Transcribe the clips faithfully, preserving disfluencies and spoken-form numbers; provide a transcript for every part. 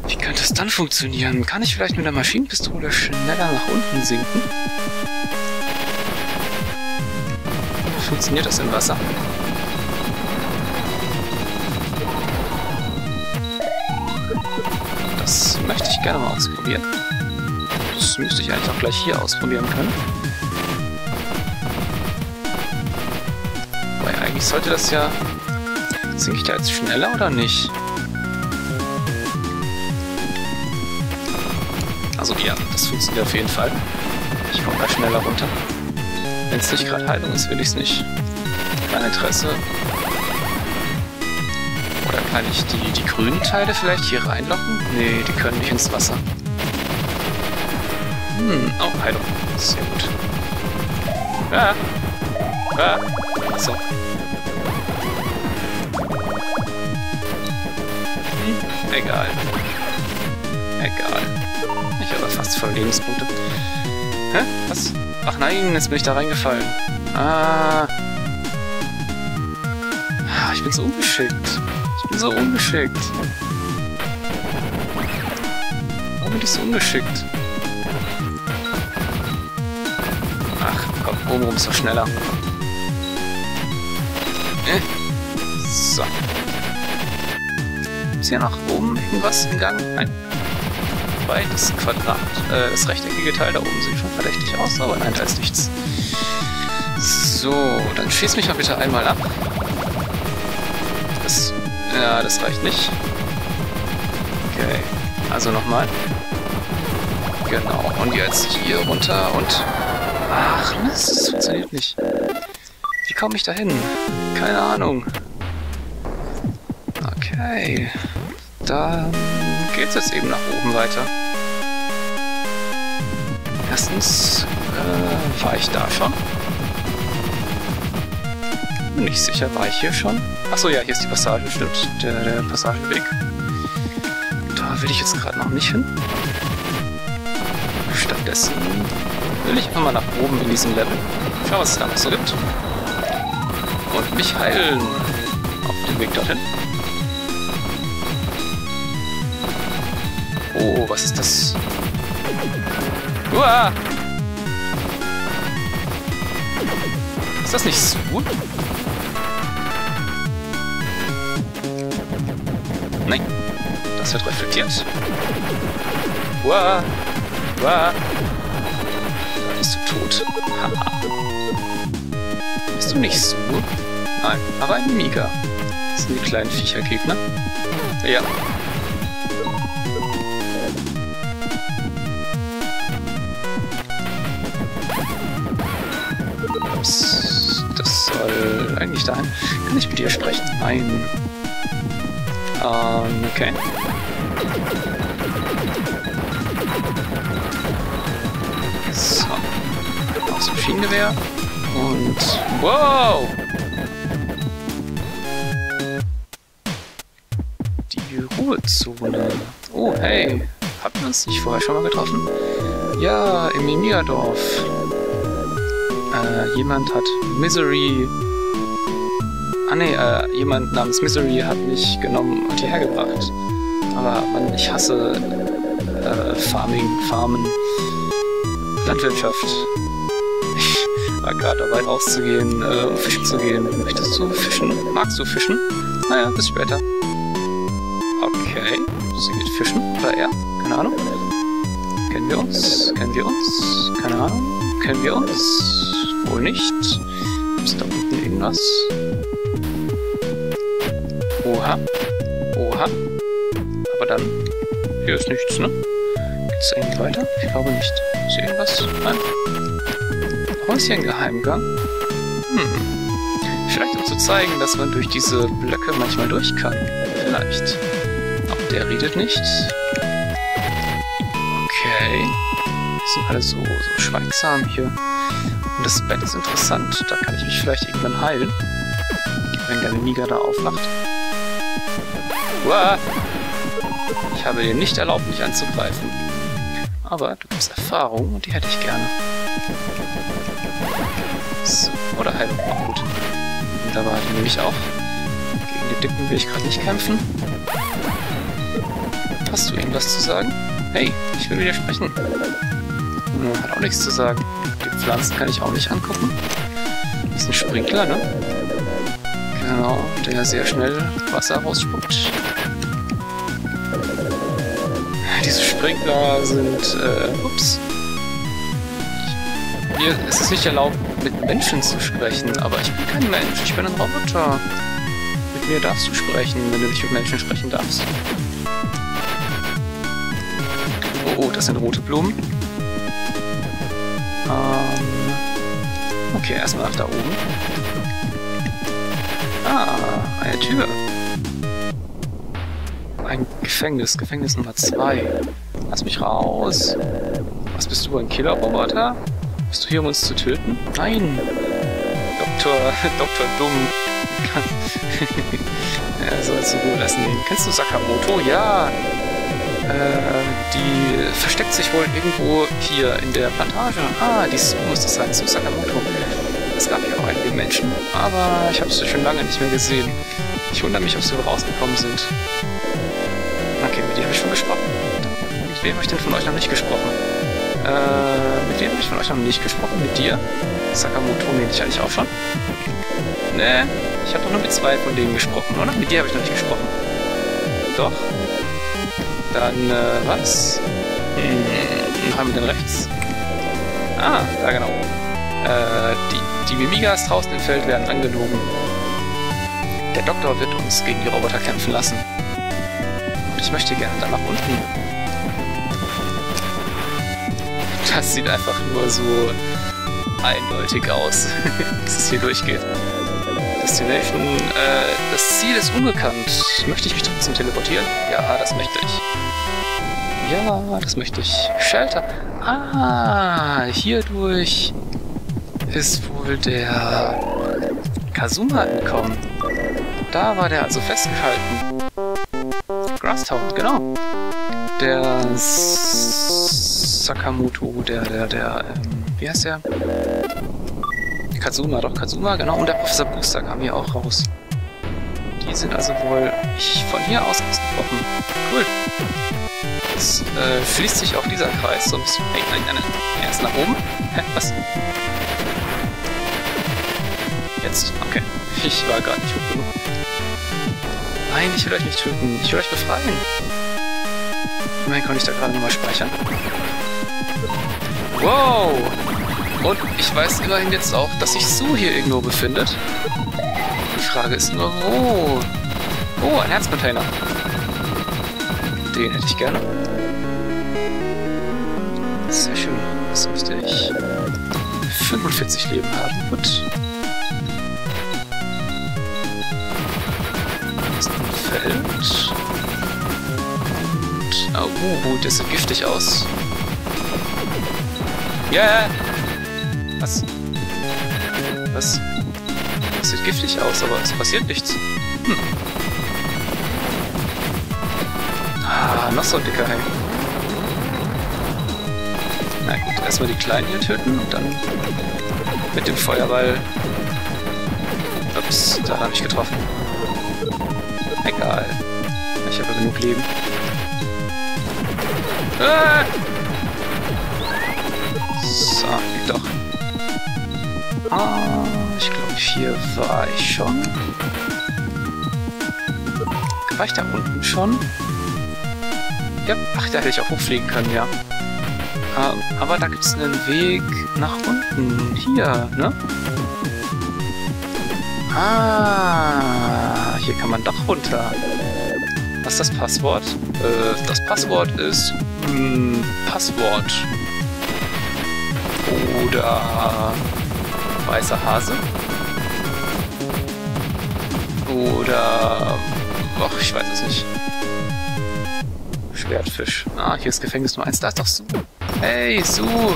Wie könnte es dann funktionieren? Kann ich vielleicht mit der Maschinenpistole schneller nach unten sinken? Funktioniert das im Wasser? Das möchte ich gerne mal ausprobieren. Das müsste ich eigentlich auch gleich hier ausprobieren können. Weil eigentlich sollte das ja... Sinke ich da jetzt schneller oder nicht? Also ja, das funktioniert auf jeden Fall. Ich komme da schneller runter. Wenn es nicht gerade Heilung ist, will ich es nicht. Kein Interesse. Oder kann ich die, die grünen Teile vielleicht hier reinlocken? Nee, die können nicht ins Wasser. Hm, auch Heilung. Sehr gut. Ah! Ah! So. Hm, egal. Egal. Ich habe fast voll Lebenspunkte. Hä? Was? Ach nein, jetzt bin ich da reingefallen. Ah. Ich bin so ungeschickt. Ich bin so ungeschickt. Warum bin ich so ungeschickt? Ach, komm, oben rum ist doch schneller. Äh. So. Ist hier nach oben irgendwas im Gang? Nein. Wobei, das Quadrat, äh, das rechteckige Teil da oben sieht schon verdächtig aus, aber nein, da ist nichts. So, dann schieß mich mal bitte einmal ab. Das, ja, das reicht nicht. Okay, also nochmal. Genau, und jetzt hier runter und... Ach, Mist, das funktioniert nicht. Wie komme ich da hin? Keine Ahnung. Okay. Dann geht's jetzt eben nach oben weiter. Erstens, äh, war ich da schon? Bin nicht sicher, war ich hier schon? Achso, ja, hier ist die Passage, stimmt. Der, der Passageweg. Da will ich jetzt gerade noch nicht hin. Stattdessen will ich einfach mal nach oben in diesem Level. Schauen, was es da noch so gibt. Und mich heilen. Auf dem Weg dorthin. Oh, was ist das? Uah! Ist das nicht so? Nein. Das wird reflektiert. Uah! Uah! Da bist du tot. Haha. Bist du nicht so? Nein, aber ein Mega. Das sind die kleinen Viechergegner. Ja. Das soll eigentlich dahin. Kann ich mit dir sprechen? Nein. Ähm, okay. So. Aus dem Maschinengewehr. Und... Wow! Die Ruhezone. Oh, hey. Hatten wir uns nicht vorher schon mal getroffen? Ja, im Mimiadorf. Äh, jemand hat Misery... Ah ne, äh, jemand namens Misery hat mich genommen und hierher gebracht. Aber Mann, ich hasse äh, Farming, Farmen, Landwirtschaft. Ich war gerade dabei rauszugehen, äh, um fischen zu gehen. Möchtest du fischen? Magst du fischen? Naja, bis später. Okay, sie geht fischen, oder er? Keine Ahnung. Kennen wir uns? Kennen wir uns? Keine Ahnung. Kennen wir uns? Wohl nicht. Ist da unten irgendwas? Oha. Oha. Aber dann... Hier ist nichts, ne? Geht's da irgendwie weiter? Ich glaube nicht. Ist hier irgendwas? Nein. Warum ist hier ein Geheimgang? Hm. Vielleicht um zu zeigen, dass man durch diese Blöcke manchmal durch kann. Vielleicht. Auch der redet nicht. Okay. Die sind alle so, so schweigsam hier. Und das Bett ist interessant. Da kann ich mich vielleicht irgendwann heilen. Wenn der Mega da aufwacht. Uah! Ich habe dir nicht erlaubt, mich anzugreifen. Aber du gibst Erfahrung und die hätte ich gerne. So, oder Heilung, auch gut. Wunderbar, die nehme ich auch. Gegen die Dicken will ich gerade nicht kämpfen. Hast du irgendwas zu sagen? Hey, ich will mit dir sprechen. Hm, hat auch nichts zu sagen. Die Pflanzen kann ich auch nicht angucken. Das ist ein Sprinkler, ne? Genau, der sehr schnell Wasser rausspuckt. Diese Sprinkler sind, äh, ups. Mir ist es nicht erlaubt, mit Menschen zu sprechen, aber ich bin kein Mensch, ich bin ein Roboter. Mit mir darfst du sprechen, wenn du nicht mit Menschen sprechen darfst. Oh, oh, das sind rote Blumen. Ähm, okay, erstmal nach da oben. Ah, eine Tür. Ein Gefängnis, Gefängnis Nummer zwei. Lass mich raus. Was bist du, ein Killer-Roboter? Bist du hier, um uns zu töten? Nein! Doktor, Doktor Dumm. Er soll es so gut lassen. Kennst du Sakamoto? Ja! Äh, die versteckt sich wohl irgendwo hier in der Plantage. Ah, die Sue muss das sein, Sue Sakamoto. Es gab ja auch einige Menschen, aber ich habe sie schon lange nicht mehr gesehen. Ich wundere mich, ob sie rausgekommen sind. Okay, mit dir habe ich schon gesprochen. Mit wem habe ich denn von euch noch nicht gesprochen? Äh, mit wem habe ich von euch noch nicht gesprochen? Mit dir? Sakamoto nehme ich eigentlich auch schon. Ne, ich habe doch nur mit zwei von denen gesprochen, oder? Mit dir habe ich noch nicht gesprochen. Doch. Dann, äh, was? Hm, haben wir denn rechts? Ah, da genau. Äh, die, die Mimigas draußen im Feld werden angelogen. Der Doktor wird uns gegen die Roboter kämpfen lassen. Und ich möchte gerne dann nach unten. Das sieht einfach nur so eindeutig aus, dass es hier durchgeht. Destination, äh, das Ziel ist unbekannt. Möchte ich mich trotzdem teleportieren? Ja, das möchte ich. Ja, das möchte ich. Shelter. Ah, hierdurch ist wohl der Kazuma entkommen. Da war der also festgehalten. Grasstown, genau. Der Sakamoto, der, der, der, ähm, wie heißt der? Kazuma, doch, Kazuma, genau. Und der Professor Booster kam hier auch raus. Die sind also wohl von hier aus ausgebrochen. Cool. Jetzt äh, schließt sich auch dieser Kreis so ein bisschen. Hey, nein, nein, nein. Erst nach oben. Hä, was? Jetzt, okay. Ich war gerade nicht hoch genug. Nein, ich will euch nicht töten. Ich will euch befreien. Immerhin konnte ich da gerade nochmal speichern. Wow! Und ich weiß immerhin jetzt auch, dass sich Sue hier irgendwo befindet. Die Frage ist nur, wo? Oh, ein Herzcontainer. Den hätte ich gerne. Sehr schön. Das müsste ich fünfundvierzig Leben haben. Gut. Das ist ein Feld. Und, oh, uh, das sieht giftig aus. Ja! Yeah. Was? Was? Das sieht giftig aus, aber es passiert nichts. Hm. Ah, noch so ein dicker Hai. Na gut, erstmal die Kleinen hier töten und dann mit dem Feuerball. Ups, da habe ich getroffen. Egal. Ich habe genug Leben. Ah! So, doch. Ah, ich glaube, hier war ich schon. War ich da unten schon? Ja, ach, da hätte ich auch hochfliegen können, ja. Ah, aber da gibt es einen Weg nach unten. Hier, ne? Ah, hier kann man doch runter. Was ist das Passwort? Äh, das Passwort ist... Mh, Passwort. Oder... weißer Hase. Oder... ach, ich weiß es nicht. Schwertfisch. Ah, hier ist Gefängnis Nummer eins. Da ist doch Sue. Hey, Sue!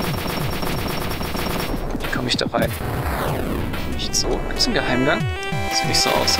Wie komme ich da rein? Nicht so. Gibt es einen Geheimgang? Sieht nicht so aus, ne?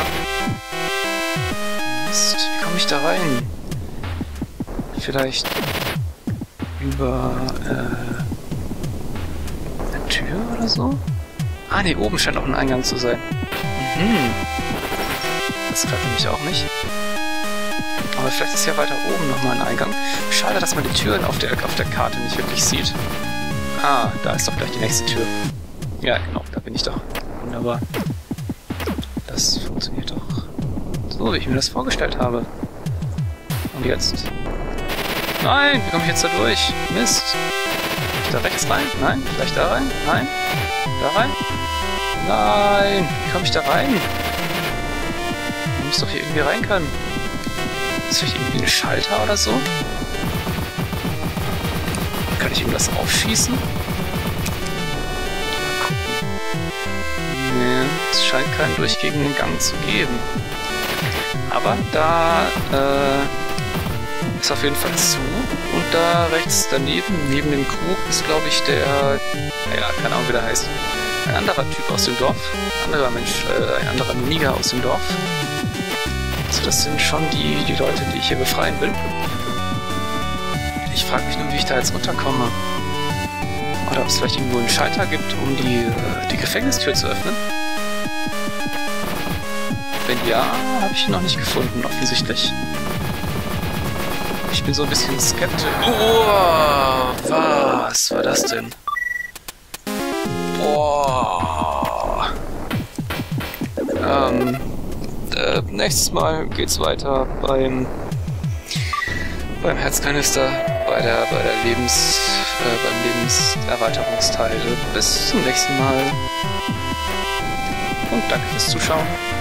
Mist, wie komme ich da rein? Vielleicht... über... äh... eine Tür oder so? Ah, ne, oben scheint auch ein Eingang zu sein. Mhm. Das klappt nämlich auch nicht. Aber Aber vielleicht ist ja weiter oben nochmal ein Eingang. Schade, dass man die Türen auf der, auf der Karte nicht wirklich sieht. Ah, da ist doch gleich die nächste Tür. Ja, genau, da bin ich doch. Wunderbar. Das funktioniert doch so, wie ich mir das vorgestellt habe. Und jetzt? Nein, wie komme ich jetzt da durch? Mist. Kann ich da rechts rein? Nein. Vielleicht da rein? Nein. Da rein? Nein. Wie komme ich da rein? Man muss doch hier irgendwie rein können. Ist vielleicht irgendwie ein Schalter oder so? Kann ich ihm das aufschießen? Mal gucken. Nee, es scheint keinen durchgehenden Gang zu geben. Aber da äh, ist auf jeden Fall zu. Und da rechts daneben, neben dem Krug, ist glaube ich der, ja, keine Ahnung wie der heißt, ein anderer Typ aus dem Dorf. Ein anderer Mensch, äh, ein anderer Miniger aus dem Dorf. Also das sind schon die, die Leute, die ich hier befreien will. Ich frage mich nur, wie ich da jetzt runterkomme. Oder ob es vielleicht irgendwo einen Schalter gibt, um die, äh, die Gefängnistür zu öffnen. Wenn ja, habe ich ihn noch nicht gefunden, offensichtlich. Ich bin so ein bisschen skeptisch. Oh, was war das denn? Boah. Ähm, äh, nächstes Mal geht's weiter beim beim Herzkanister, bei der bei der Lebens äh, beim Lebenserweiterungsteil. Bis zum nächsten Mal und danke fürs Zuschauen.